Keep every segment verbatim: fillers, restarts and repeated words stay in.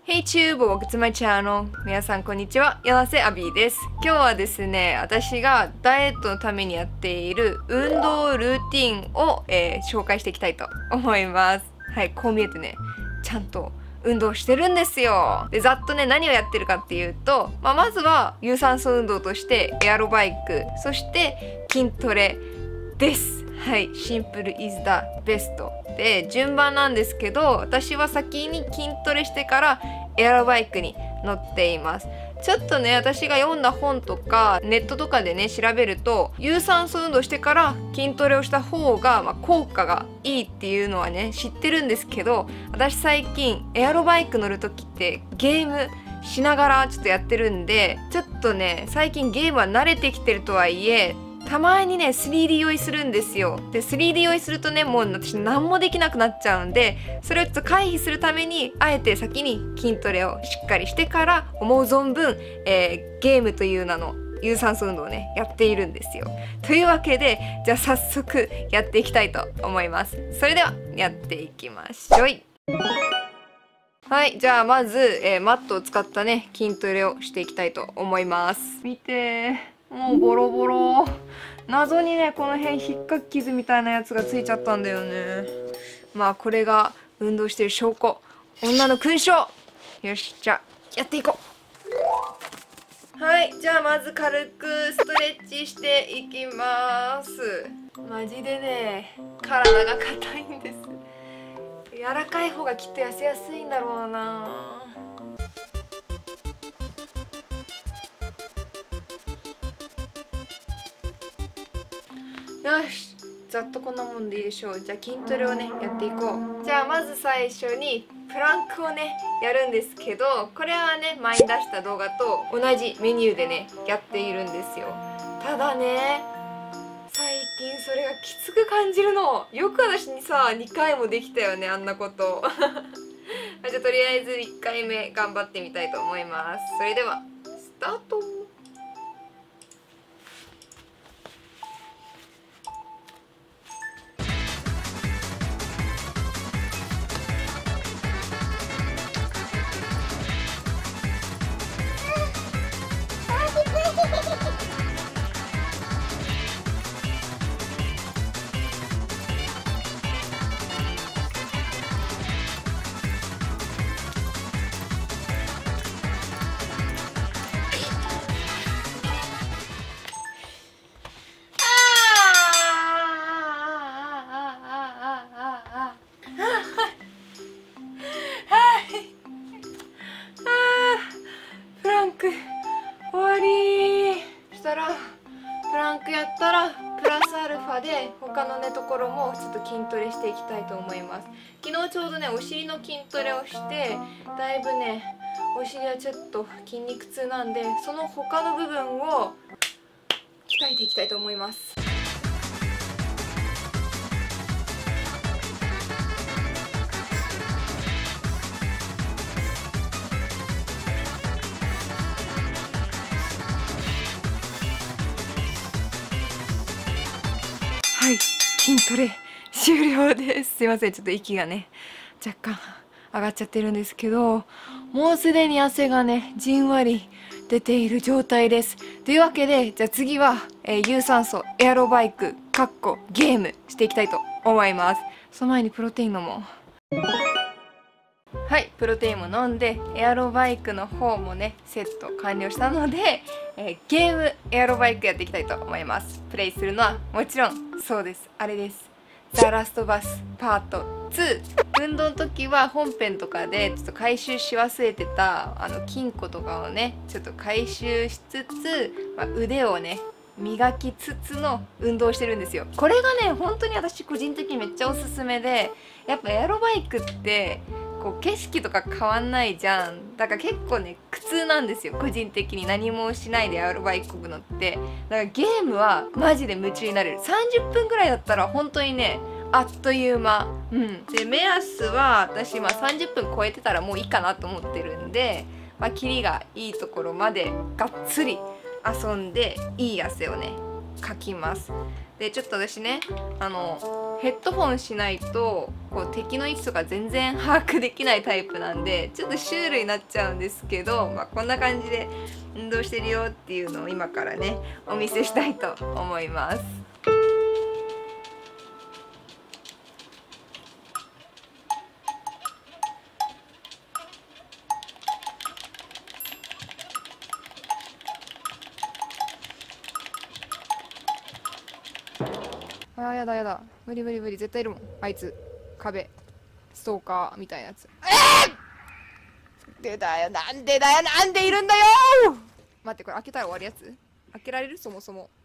Hey Tube! Welcome to my channel! 皆さんこんにちは、柳瀬アビーです。今日はですね、私がダイエットのためにやっている運動ルーティンを、えー、紹介していきたいと思います。はい、こう見えてね、ちゃんと運動してるんですよ。で、ざっとね、何をやってるかっていうと、まあ、まずは有酸素運動としてエアロバイク、そして筋トレです。はい、シンプル is the best で順番なんですけど、私は先に筋トレしてからエアロバイクに乗っています。ちょっとね、私が読んだ本とかネットとかでね調べると、有酸素運動してから筋トレをした方が、まあ、効果がいいっていうのはね知ってるんですけど、私最近エアロバイク乗る時ってゲームしながらちょっとやってるんで、ちょっとね最近ゲームは慣れてきてるとはいえ、たまにね スリーディー 酔いするんですよ。で スリーディー 酔いするとね、もう私何もできなくなっちゃうんで、それをちょっと回避するためにあえて先に筋トレをしっかりしてから思う存分、えー、ゲームという名の有酸素運動をねやっているんですよ。というわけで、じゃあ早速やっていきたいと思います。それではやっていきましょう。はい、じゃあまず、えー、マットを使ったね筋トレをしていきたいと思います。見てー、もうボロボロ。謎にねこの辺ひっかき傷みたいなやつがついちゃったんだよね。まあこれが運動してる証拠、女の勲章。よし、じゃあやっていこう。はい、じゃあまず軽くストレッチしていきます。マジでね体が硬いんです。柔らかい方がきっと痩せやすいんだろうな。よし、ざっとこんなもんでいいでしょう。じゃあ筋トレをねやっていこう。じゃあまず最初にプランクをねやるんですけど、これはね前に出した動画と同じメニューでねやっているんですよ。ただね最近それがきつく感じるの。よく私にさにかいもできたよね、あんなことじゃあとりあえずいっかいめ頑張ってみたいと思います。それではスタート。プランクやったらプラスアルファで他のねところもちょっと筋トレしていきたいと思います。昨日ちょうどねお尻の筋トレをして、だいぶねお尻はちょっと筋肉痛なんで、その他の部分を鍛えていきたいと思います。はい、筋トレ終了です。すいません、ちょっと息がね若干上がっちゃってるんですけど、もうすでに汗がねじんわり出ている状態です。というわけで、じゃあ次は、えー、有酸素エアロバイクかっこゲームしていきたいと思います。その前にプロテイン飲もう。はい、プロテインも飲んでエアロバイクの方もねセット完了したので、えー、ゲームエアロバイクやっていきたいと思います。プレイするのはもちろんそうです、あれです。ザ・ラストバスパートツー。運動の時は本編とかでちょっと回収し忘れてたあの金庫とかをねちょっと回収しつつ、まあ、腕をね磨きつつの運動をしてるんですよ。これがね本当に私個人的にめっちゃおすすめで、やっぱエアロバイクってこう景色とか変わんないじゃん。だから結構ね苦痛なんですよ、個人的に。何もしないでエアロバイクこぐのって。だからゲームはマジで夢中になれる。さんじゅっぷんぐらいだったら本当にねあっという間。うんで目安は私まあさんじゅっぷん超えてたらもういいかなと思ってるんで、まあキリがいいところまでがっつり遊んでいい汗をねかきます。でちょっと私ねあのヘッドホンしないとこう敵の位置とか全然把握できないタイプなんでちょっとシュールになっちゃうんですけど、まあ、こんな感じで運動してるよっていうのを今からねお見せしたいと思います。あーやだやだ、無理無理無理、絶対いるもんあいつ。壁ストーカーみたいなやつ。えー、でだよ、なんでだよ、なんでいるんだよー。待って、これ開けたら終わるやつ？開けられる？そもそも。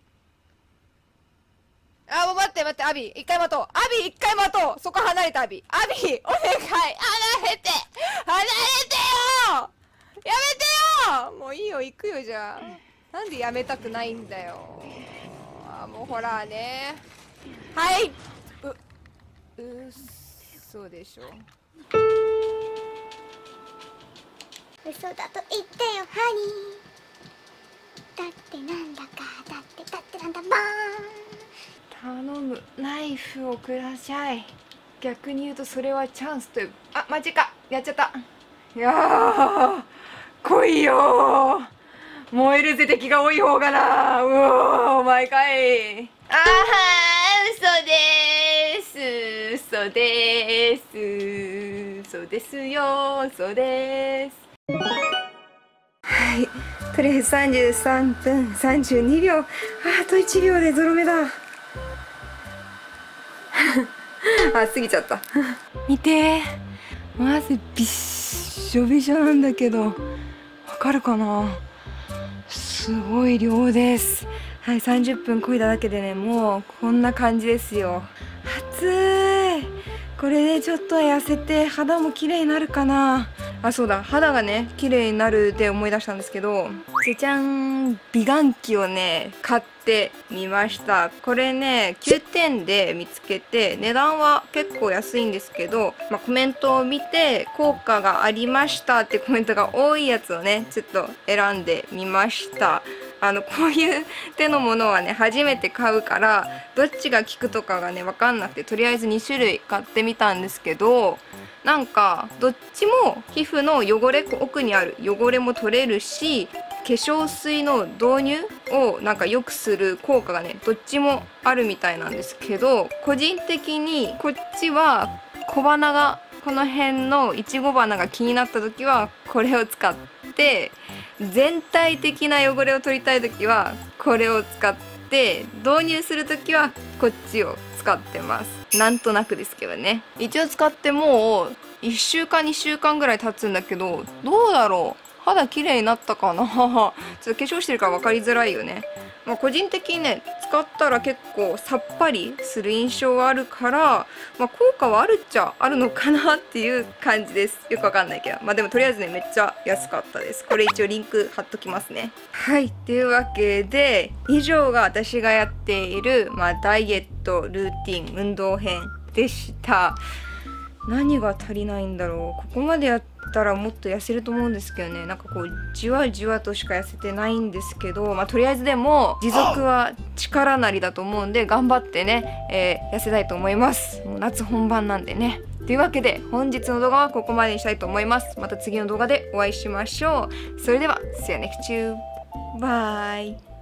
あー、もう待って待って、アビ一回待とう、アビ一回待とう、そこ離れた。アビアビお願い、離れて離れてよ、やめてよ。もういいよ、行くよ。じゃあなんでやめたくないんだよ。あー、もうほらね。はい、う、うそでしょ。 嘘だと言ってよハニー。だってなんだか、だってだってなんだバーン。 頼む、ナイフをください。逆に言うとそれはチャンスという。あ、マジか、やっちゃった。いやー、来いよー、燃えるぜ敵が多い方がな。うおー、毎回。あー、嘘でーす、嘘でーす、嘘ですよ、嘘です。はい、とりあえずさんじゅうさんぷんさんじゅうにびょう、ああといちびょうでゾロ目だ。あ、過ぎちゃった。見てー、まずびっしょびしょなんだけど、わかるかな。すごい量です。はい、さんじゅっぷん漕いだだけでね、もうこんな感じですよ。暑い。これでちょっと痩せて肌も綺麗になるかな。あ、そうだ、肌がね綺麗になるで思い出したんですけど、じゃじゃん、美顔器をね買ってみました。これねきゅうてんで見つけて、値段は結構安いんですけど、まあ、コメントを見て効果がありましたってコメントが多いやつをねちょっと選んでみました。あのこういう手のものはね初めて買うから、どっちが効くとかがね分かんなくて、とりあえずにしゅるい買ってみたんですけど、なんかどっちも皮膚の汚れ、奥にある汚れも取れるし、化粧水の導入をなんか良くする効果がねどっちもあるみたいなんですけど、個人的にこっちは小鼻が、この辺のいちご鼻が気になった時はこれを使って、全体的な汚れを取りたい時はこれを使って、導入する時はこっちを使ってます。なんとなくですけどね。一応使ってもういっしゅうかんにしゅうかんぐらい経つんだけど、どうだろう、肌綺麗になったかな。ちょっと化粧してるから分かりづらいよね。まあ、個人的にね使ったら結構さっぱりする印象があるから、まあ、効果はあるっちゃあるのかなっていう感じです。よくわかんないけど、まあでもとりあえずねめっちゃ安かったです。これ一応リンク貼っときますね。はい、というわけで以上が私がやっている、まあ、ダイエットルーティン運動編でした。何が足りないんだろう。ここまでやったらもっと痩せると思うんですけどね。なんかこうじわじわとしか痩せてないんですけど、まあとりあえずでも持続は力なりだと思うんで、頑張ってね、えー、痩せたいと思います。もう夏本番なんでね。というわけで本日の動画はここまでにしたいと思います。また次の動画でお会いしましょう。それでは See you next time. Bye.